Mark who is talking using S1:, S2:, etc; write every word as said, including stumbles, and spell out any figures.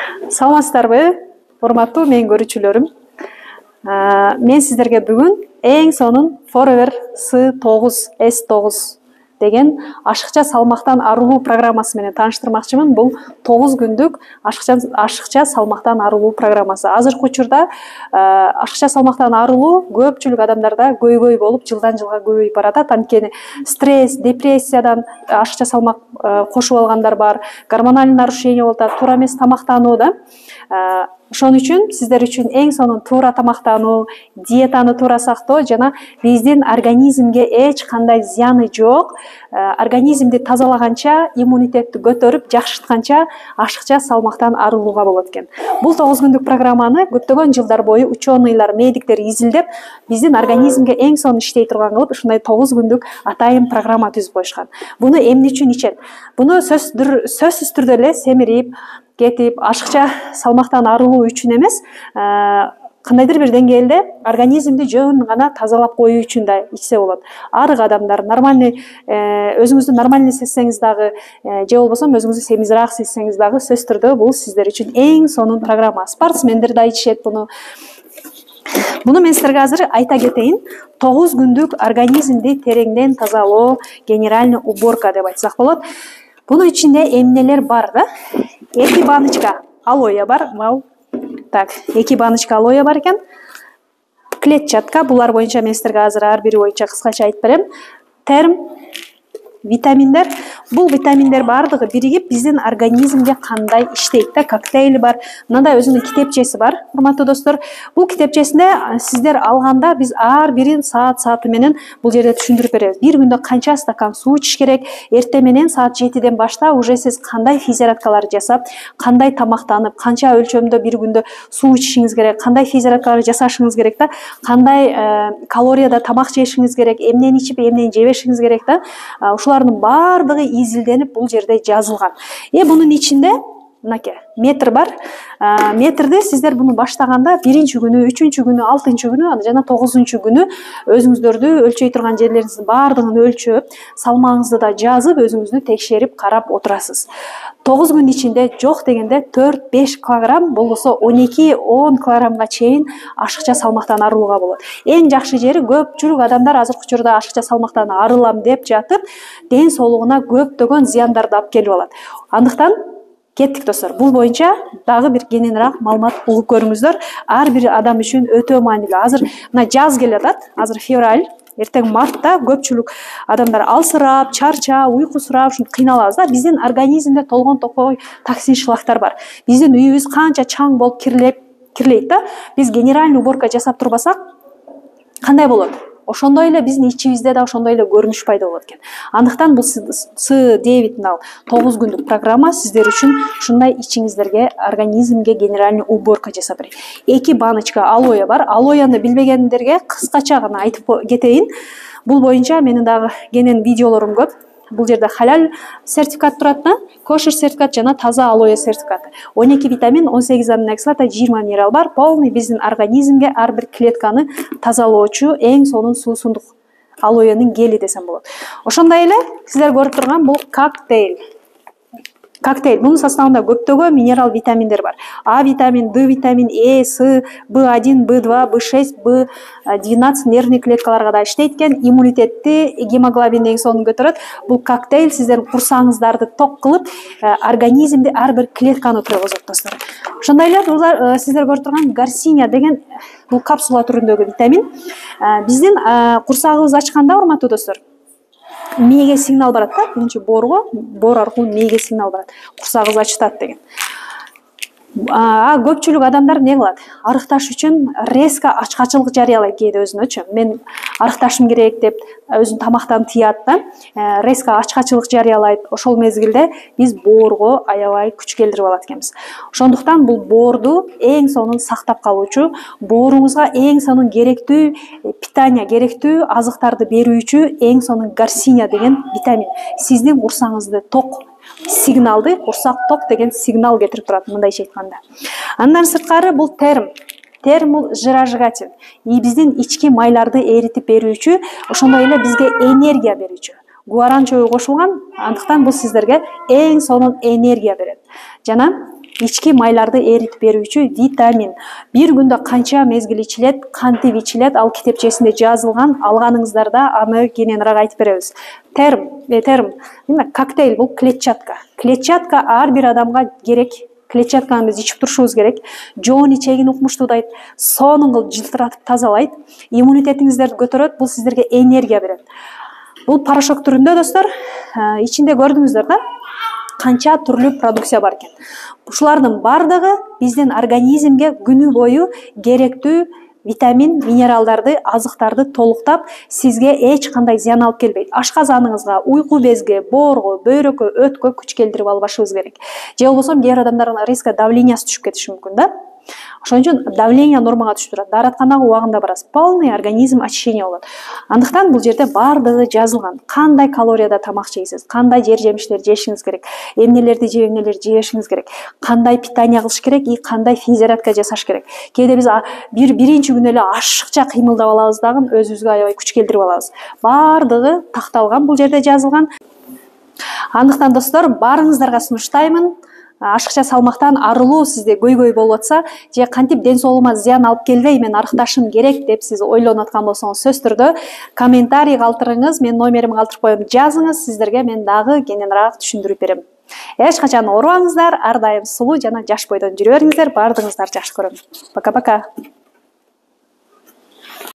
S1: Саламатсыздарбы, урматтуу менин көрүүчүлөрүм. Мен сиздерге бүгүн эң сонун Forever С тогуз С тогуз деген ашыкча салмактан арылуу программасы менен тааныштырмакчымын. Бул тогуз күндүк ашыкча ашыкча салмактан арылуу программасы. Азыркы учурда ашыкча салмактан арылуу көпчүлүк адамдарда көйгөй болуп, жылдан жылга көбөйүп баратат. Анткени стресс, депрессиядан ашыкча салмак кошуп алгандар бар, гормоналдык нарушение болуп атат, туура эмес тамактануу да. Ошон үчүн сиздер үчүн эң сонун туура тамактануу, диетаны туура сактоо жана биздин организмге эч кандай зыяны жок, организмди тазалаганча, иммунитетти көтөрүп, жакшыртканча ашыкча салмактан арылууга болот экен. Бул тогуз күндүк программаны көптөгөн жылдар бою ученыйлар, медиктер изилдеп, биздин организмге эң сонун иштей турган кылып, ушундай тогуз күндүк атайын программа түзүп коюшкан. Буну эмне үчүн ичет? Буну сөзсүз түрдө эле семирип кетип, ашыкча салмактан арылуу үчүн эмес, кандайдыр бир деңгээлде организмди жөн гана тазалап коюу үчүн да ичсе болот. Арык адамдар нормальный, өзүңүздү нормальный сезсеңиз дагы, же болбосо өзүңүздү семизирээк сезсеңиз дагы, сөзсүз түрдө бул сиздер үчүн эң сонун программа. Спортсмендер да ичишет буну. Буну мен силерге азыр айта кетейин. тогуз күндүк организмди тереңден тазалоо, генеральный уборка деп айтсак болот. Бунун ичинде эмнелер бар да? эки баночка алоэ бар. Вау. Так, эки баночка алоэ бар экен. Клетчатка, булар боюнча мен силерге азыр ар бири боюнча кыскача айтып берем. Терм, витаминдер. Бул витаминдер бардыгы биригип биздин организмге кандай иштейт да? Коктейли бар. Мындай өзүнүн китепчеси бар, урматтуу достор. Бул китепчесинде сиздер алганда биз ар бирин саат сааты менен бул жерде түшүндүрүп беребиз. Бир күндө канча стакан суу ичиш керек, эртең менен саат жетиден башта уже сиз кандай физзарядкалар жасап, кандай тамактанып, канча өлчөмдө бир күндө суу ичишиңиз керек, кандай физзарядкалар жасашыңыз керек да, кандай калорияда тамак жешиңиз керек, эмнени ичип, эмнени жебешиңиз керек да. Ушулардын бардыгы изилденип бул жерде жазылган. Э бунун ичинде мынакей метр бар. Метрди сиздер буну баштаганда биринчи күнү, үчүнчү күнү, алтынчы күнү жана тогузунчу күнү өзүңүздөрдү өлчөй турган жерлериңиздин бардыгын өлчөп, салмагыңызды да жазып, өзүңүздү текшерип карап отурасыз. тогуз күн ичинде жок дегенде төрт беш килограмм, болбосо он эки он килограммга чейин ашыкча салмактан арылууга болот. Эң жакшы жери көпчүлүк адамдар азыркы учурда ашыкча салмактан арылам деп жатып, ден соолугуна көптөгөн зыяндарды алып келип алат. Андыктан кеттик достор. Бул боюнча дагы бир кененирээк маалымат угуп көрүңүздөр. Ар бир адам үчүн өтө маанилүү. Азыр мына жаз келатат. Азыр февраль, эртең мартта көпчүлүк адамдар алсырап, чарчап, уйкусурап, ушинтип кыйналабыз да. Биздин организмде толгон токой токсин шлактар бар. Биздин үйүбүз канча чаң болуп кирлеп, кирлейт да. Биз генеральный уборка жасап турбасак, кандай болот? Ошондой эле биздин ичибизде да ошондой эле көрүнүш пайда болот экен. Андыктан бул С девять нал тогуз күндүк программа сиздер үчүн ушундай ичиңиздерге, организмге генеральный уборка жасап берет. эки баночка алоэ бар. Алоэны билбегендерге кыскача гана айтып кетейин. Бул боюнча менин дагы кенен видеолорум көп. Бул жерде халал сертификат турат да, кошер сертификат жана таза алоэ сертификаты. он эки витамин, он сегиз аминокислота, жыйырма минерал бар. Полный биздин организмге ар бир клетканы тазалоочу эң сонун суусундук алоэнин гели десем болот. Ошондой эле сиздер көрүп турган бул коктейль. Коктейль. Бунун составында көптөгөн минерал витаминдер бар. А витамин, Д витамин, Э, С, Б один, Б два, Б шесть, Б двенадцать нервный клеткаларга да иштейт экен. Иммунитетти, гемоглобинди эң сонун көтөрөт. Бул коктейль сиздердин курсаңыздарды ток кылып, организмди ар бир клетканы тургузат достор. Ошондой эле булар сиздер көрүп турган гарсиния деген бул капсула түрүндөгү витамин. Биздин курсагыбыз ачканда, урматтуу достор, мээге сигнал барат да, биринчи боорго, боор аркылуу мээге сигнал барат. Курсагыбыз ачытат деген. А көпчүлүк адамдар не кылат? Арыкташ үчүн резко ачкачылык жарыялайт кээде өзүнөчү. Мен арыкташым керек деп өзүн тамактан тыят да, резко ачкачылык жарыялайт. Ошол мезгилде биз боорго аябай күч келтирип алат экенбиз. Ошондуктан бул боорду эң сонун сактап калуучу, бооруңузга эң сонун керектүү питание, керектүү азыктарды берүүчү эң сонун гарсиния деген витамин. Сиздин курсаңызды ток сигналды, курсак ток деген сигнал кетирип турат, мындайча айтканда. Андан сырткары бул терм. Терм бул жирожигатель. И биздин ички майларды эритип берүүчү, ошондой эле бизге энергия берүүчү. Гуаран чөбү кошулган, андыктан бул сиздерге эң сонун энергия берет. Жана ички майларды эритип берүүчү витамин. Бир күндө канча мезгил ичилет, кантип ичилет, ал китепчесинде жазылган. Алганыңыздарда аны кененирээк айтып беребиз. Терм, э, терм, эмне коктейль бул клетчатка. Клетчатка ар бир адамга керек. Клетчатканы биз ичип турушубуз керек. Жоон ичегин укмуштуудайт, сонун кылып жылтыратып тазалайт, иммунитетиңиздерди көтөрөт, бул сиздерге энергия берет. Бул порошок түрүндө достор, ичинде көрдүңүздөр да, канча түрлүү продукция бар экен. Ушулардын бардыгы биздин организмге күнү бою керектүү витамин, минералдарды, азыктарды толуктап, сизге эч кандай зыян алып келбейт. Ашказаныңызга, уйку безге, боорго, бөйрөккө, өткө күч келтирип албашыбыз керек. Же болбосо кээ бир адамдардын резко давлениясы түшүп кетиши мүмкүн да. Ошон үчүн давление нормага түшүп турат. Дааратканага убагында барасыз. Полный организм очищение болот. Андыктан бул жерде бардыгы жазылган. Кандай калорияда тамак жейсиз, кандай жер жемиштер жешиңиз керек, эмнелерди жеп, эмнелерди жебешиңиз керек, кандай питание кылыш керек и кандай физзарядка жасаш керек. Кээде биз бир биринчи күнү эле ашыкча кыймылдап алабыз дагы өзүбүзгө аябай күч келтирип алабыз. Бардыгы такталган, бул жерде жазылган. Андыктан достор, баарыңыздарга сунуштаймын. Ашыкча салмактан арылуу сизде көйгөй болуп атса, же кантип ден соолугума зыян алып келбей мен арыкташым керек деп сиз ойлонуп аткан болсоңуз, сөзсүз түрдө комментарий калтырыңыз, мен номеримди калтырып коем, жазыңыз, сиздерге мен дагы кененирээк түшүндүрүп берем. Эч качан оорубаңыздар, ар дайым сулуу жана жаш бойдон жүрө бериңиздер, баардыгыңыздарды жакшы көрөм. Пока-пока.